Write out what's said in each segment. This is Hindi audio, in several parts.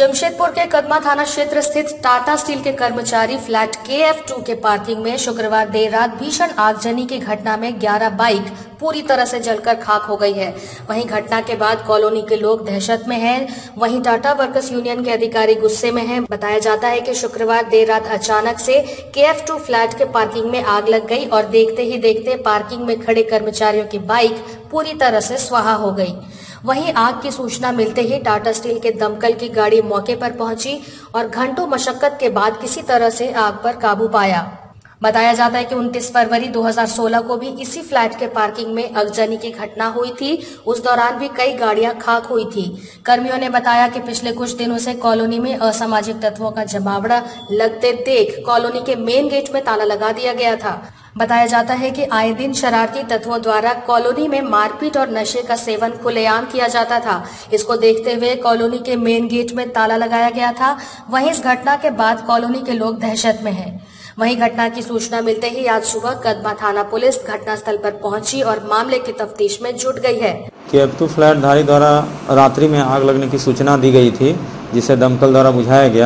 जमशेदपुर के कदमा थाना क्षेत्र स्थित टाटा स्टील के कर्मचारी फ्लैट KF2 के पार्किंग में शुक्रवार देर रात भीषण आगजनी की घटना में 11 बाइक पूरी तरह से जलकर खाक हो गई है। वहीं घटना के बाद कॉलोनी के लोग दहशत में हैं। वहीं टाटा वर्कर्स यूनियन के अधिकारी गुस्से में हैं। बताया जाता है कि शुक्रवार देर रात अचानक से KF2 फ्लैट के पार्किंग में आग लग गई और देखते ही देखते पार्किंग में खड़े कर्मचारियों की बाइक पूरी तरह से स्वाहा हो गई। वहीं आग की सूचना मिलते ही टाटा स्टील के दमकल की गाड़ी मौके पर पहुंची और घंटों मशक्कत के बाद किसी तरह से आग पर काबू पाया। बताया जाता है कि 29 फरवरी 2016 को भी इसी फ्लैट के पार्किंग में आगजनी की घटना हुई थी। उस दौरान भी कई गाड़ियां खाक हुई थी। कर्मियों ने बताया कि पिछले कुछ दिनों से कॉलोनी में असामाजिक तत्वों का जमावड़ा लगते देख कॉलोनी के मेन गेट में ताला लगा दिया गया था। बताया जाता है कि आए दिन शरारती तत्वों द्वारा कॉलोनी में मारपीट और नशे का सेवन खुलेआम किया जाता था। इसको देखते हुए कॉलोनी के मेन गेट में ताला लगाया गया था। वहीं इस घटना के बाद कॉलोनी के लोग दहशत में हैं। वहीं घटना की सूचना मिलते ही आज सुबह कदमा थाना पुलिस घटनास्थल पर पहुंची और मामले की तफ्तीश में जुट गई है। KF2 फ्लैट धारी द्वारा रात्रि में आग लगने की सूचना दी गई थी, जिसे दमकल द्वारा बुझाया गया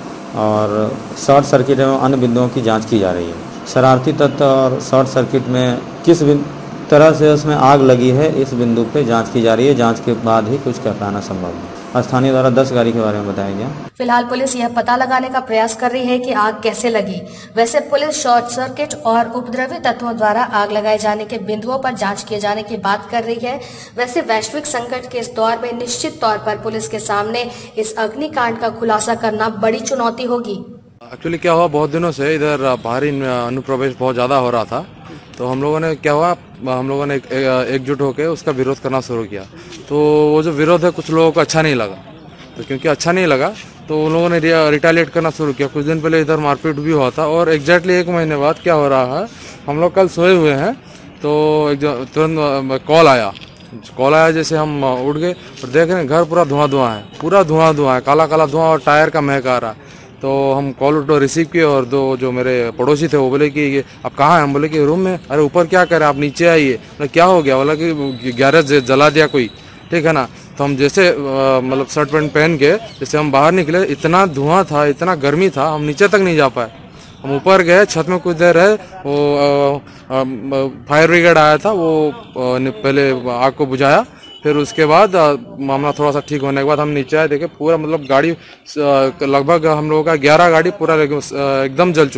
और शॉर्ट सर्किट एवं अन्य बिंदुओं की जांच की जा रही है। शरारती तत्व और शॉर्ट सर्किट में किस तरह से उसमें आग लगी है, इस बिंदु पे जांच की जा रही है। जांच के बाद ही कुछ कह पाना संभव है। स्थानीय द्वारा 10 गाड़ी के बारे में बताया गया। फिलहाल पुलिस यह पता लगाने का प्रयास कर रही है कि आग कैसे लगी। वैसे पुलिस शॉर्ट सर्किट और उपद्रवी तत्वों द्वारा आग लगाए जाने के बिंदुओं पर जांच किए जाने की बात कर रही है। वैसे वैश्विक संकट के इस दौर में निश्चित तौर पर पुलिस के सामने इस अग्निकांड का खुलासा करना बड़ी चुनौती होगी। एक्चुअली क्या हुआ, बहुत दिनों से इधर बाहरी अनुप्रवेश बहुत ज़्यादा हो रहा था, तो हम लोगों ने क्या हुआ, हम लोगों ने एकजुट होकर उसका विरोध करना शुरू किया। तो वो जो विरोध है कुछ लोगों को अच्छा नहीं लगा, तो क्योंकि अच्छा नहीं लगा तो उन लोगों ने रिटेलिएट करना शुरू किया। कुछ दिन पहले इधर मारपीट भी हुआ था और एग्जैक्टली 1 महीने बाद क्या हो रहा है, हम लोग कल सोए हुए हैं तो तुरंत कॉल आया। जैसे हम उठ गए और देख रहे हैं घर पूरा धुआं है, पूरा धुआं है, काला काला धुआं और टायर का महक आ रहा है। तो हम कॉल रिसीव किए और दो जो मेरे पड़ोसी थे वो बोले कि आप कहाँ हैं? हम बोले कि रूम में। अरे ऊपर क्या कर रहे हैं, आप नीचे आइए। बोले क्या हो गया? बोला कि गैरेज जला दिया कोई, ठीक है ना। तो हम जैसे मतलब शर्ट पैंट पहन के जैसे हम बाहर निकले, इतना धुआं था, इतना गर्मी था, हम नीचे तक नहीं जा पाए। हम ऊपर गए, छत में कुछ देर रहे, वो फायर ब्रिगेड आया था, वो पहले आग को बुझाया। फिर उसके बाद मामला थोड़ा सा ठीक होने के बाद हम नीचे आए, देखे पूरा मतलब गाड़ी लगभग हम लोगों का 11 गाड़ी पूरा एकदम जल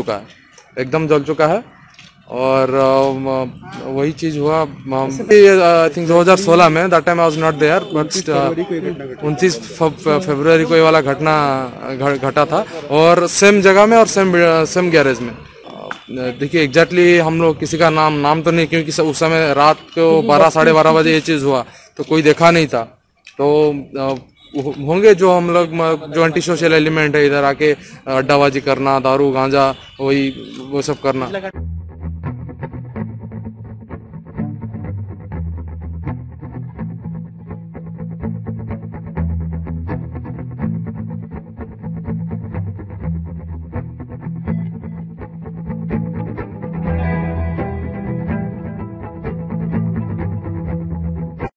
चुका है। और वही चीज हुआ आई थिंक 2016 में, that time I was not there, but 29 फरवरी को ये वाला घटना घटा था और सेम जगह में और सेम गैरेज में। देखिए एग्जैक्टली हम लोग किसी का नाम तो नहीं, क्योंकि उस समय रात को 12 साढ़े 12 बजे ये चीज हुआ तो कोई देखा नहीं था। तो होंगे जो हम लोग जो एंटी सोशल एलिमेंट है, इधर आके अड्डाबाजी करना, दारू गांजा वो सब करना।